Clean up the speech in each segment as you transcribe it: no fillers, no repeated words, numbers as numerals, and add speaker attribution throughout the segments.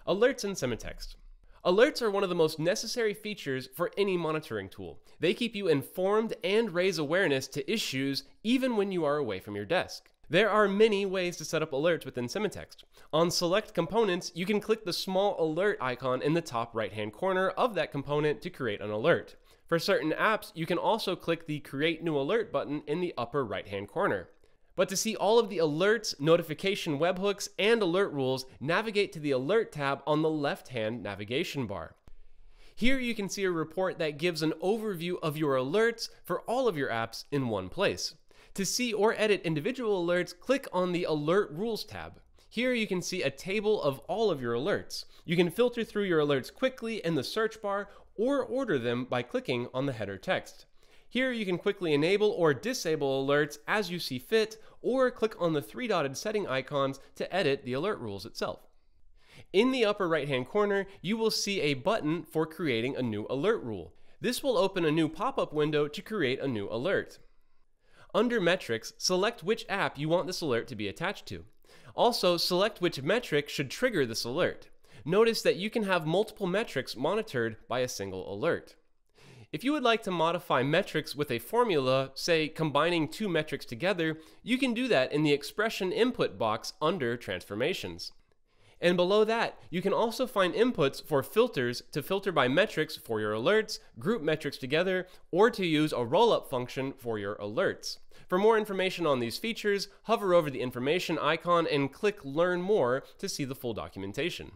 Speaker 1: Alerts in Sematext. Alerts are one of the most necessary features for any monitoring tool. They keep you informed and raise awareness to issues even when you are away from your desk. There are many ways to set up alerts within Sematext. On select components, you can click the small alert icon in the top right-hand corner of that component to create an alert. For certain apps, you can also click the Create New Alert button in the upper right-hand corner. But to see all of the alerts, notification webhooks, and alert rules, navigate to the Alert tab on the left-hand navigation bar. Here you can see a report that gives an overview of your alerts for all of your apps in one place. To see or edit individual alerts, click on the Alert Rules tab. Here you can see a table of all of your alerts. You can filter through your alerts quickly in the search bar or order them by clicking on the header text. Here you can quickly enable or disable alerts as you see fit, or click on the three-dotted setting icons to edit the alert rules itself. In the upper right-hand corner, you will see a button for creating a new alert rule. This will open a new pop-up window to create a new alert. Under Metrics, select which app you want this alert to be attached to. Also, select which metric should trigger this alert. Notice that you can have multiple metrics monitored by a single alert. If you would like to modify metrics with a formula, say combining two metrics together, you can do that in the expression input box under Transformations. And below that, you can also find inputs for filters to filter by metrics for your alerts, group metrics together, or to use a roll-up function for your alerts. For more information on these features, hover over the information icon and click Learn More to see the full documentation.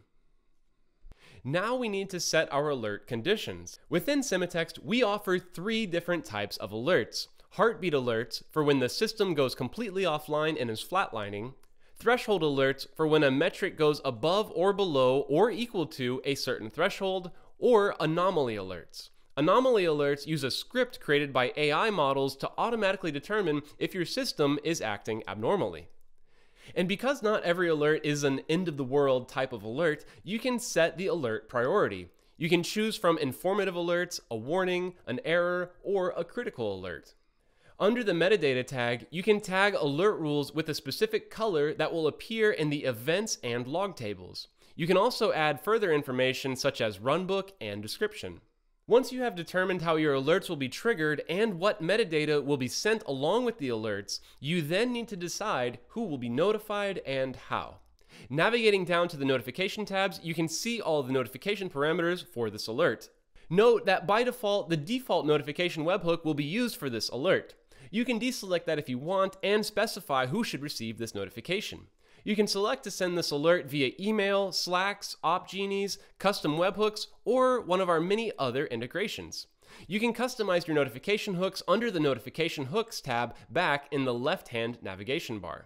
Speaker 1: Now we need to set our alert conditions. Within Sematext, we offer three different types of alerts. Heartbeat alerts for when the system goes completely offline and is flatlining. Threshold alerts for when a metric goes above or below or equal to a certain threshold. Or anomaly alerts. Anomaly alerts use a script created by AI models to automatically determine if your system is acting abnormally. And because not every alert is an end-of-the-world type of alert, you can set the alert priority. You can choose from informative alerts, a warning, an error, or a critical alert. Under the metadata tag, you can tag alert rules with a specific color that will appear in the events and log tables. You can also add further information such as runbook and description. Once you have determined how your alerts will be triggered and what metadata will be sent along with the alerts, you then need to decide who will be notified and how. Navigating down to the notification tabs, you can see all the notification parameters for this alert. Note that by default, the default notification webhook will be used for this alert. You can deselect that if you want and specify who should receive this notification. You can select to send this alert via email, Slacks, Opgenies, custom webhooks, or one of our many other integrations. You can customize your notification hooks under the Notification Hooks tab back in the left-hand navigation bar.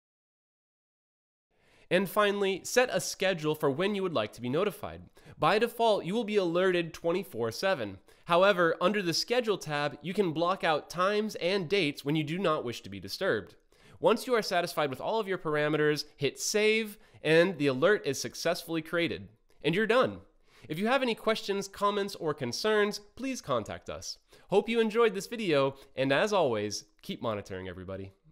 Speaker 1: And finally, set a schedule for when you would like to be notified. By default, you will be alerted 24/7. However, under the Schedule tab, you can block out times and dates when you do not wish to be disturbed. Once you are satisfied with all of your parameters, hit Save, and the alert is successfully created. And you're done. If you have any questions, comments, or concerns, please contact us. Hope you enjoyed this video, and as always, keep monitoring, everybody.